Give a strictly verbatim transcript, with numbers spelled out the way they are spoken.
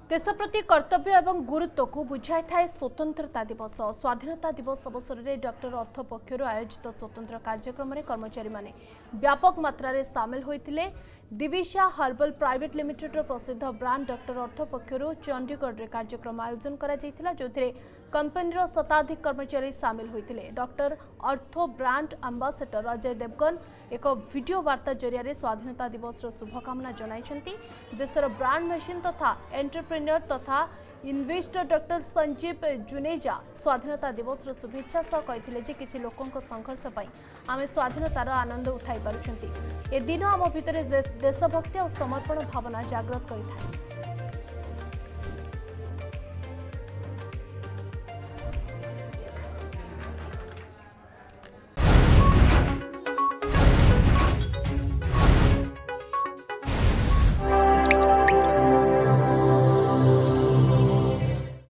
देश प्रति कर्तव्य एवं गुरुत्व को बुझाई थाए स्वतंत्रता दिवस। स्वाधीनता दिवस अवसर में डॉक्टर अर्थ पक्षर आयोजित स्वतंत्र कार्यक्रम में कर्मचारी माने व्यापक मात्रा रे सामिल होइथिले। दिविशा हर्बल प्राइवेट लिमिटेड प्रसिद्ध ब्रांड डॉक्टर अर्थ पक्षर चंडीगढ़ रे कार्यक्रम आयोजन करा जायथिला, जोथिरे कंपनी शताधिक कर्मचारी सामिल होइथिले। Doctor Ortho brand ambassador Ajay Devgan एक वीडियो वार्ता जरिया स्वाधीनता दिवस शुभकामना जनाइछंती। देशर ब्रांड मेसिन तथा एंटरप्रेन्योर तथा इन्वेस्टर डॉक्टर संजीव जुनेजा स्वाधीनता दिवस शुभेच्छा सह कहते जे किसी लोकों संघर्ष पई आमे स्वाधीनतार आनंद उठाई पारुछंती। ए दिन आम भितर देशभक्ति और समर्पण भावना जागृत करिथाय।